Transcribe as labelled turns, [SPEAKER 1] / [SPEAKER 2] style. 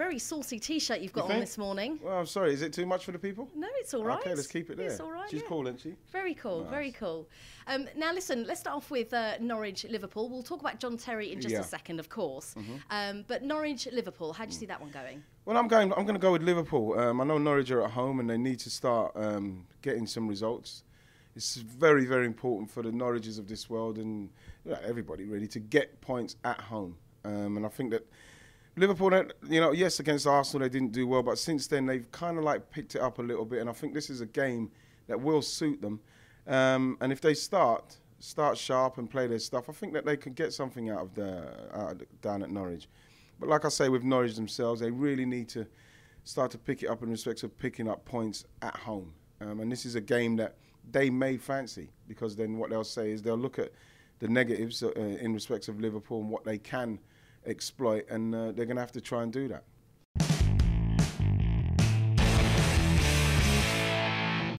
[SPEAKER 1] very saucy T-shirt you've got on this morning.
[SPEAKER 2] Well, I'm sorry. Is it too much for the people?
[SPEAKER 1] No, it's all right.
[SPEAKER 2] Okay, let's keep it there.
[SPEAKER 1] It's all right.
[SPEAKER 2] She's cool, isn't she?
[SPEAKER 1] Very cool,
[SPEAKER 2] Nice.
[SPEAKER 1] very cool. Now, listen, let's start off with Norwich-Liverpool. We'll talk about John Terry in just a second, of course. But Norwich-Liverpool, how do you see that one going?
[SPEAKER 2] Well, I'm going to go with Liverpool. I know Norwich are at home and they need to start getting some results. It's very, very important for the Norwiches of this world and everybody really to get points at home. And I think that Liverpool, yes, against Arsenal they didn't do well, but since then they've kind of like picked it up a little bit. And I think this is a game that will suit them. And if they start sharp and play their stuff, I think that they could get something out of down at Norwich. But like I say, with Norwich themselves, they really need to start to pick it up in respect of picking up points at home. And this is a game that they may fancy, because then what they'll say is they'll look at the negatives in respect of Liverpool and what they can exploit, and they're going to have to try and do that.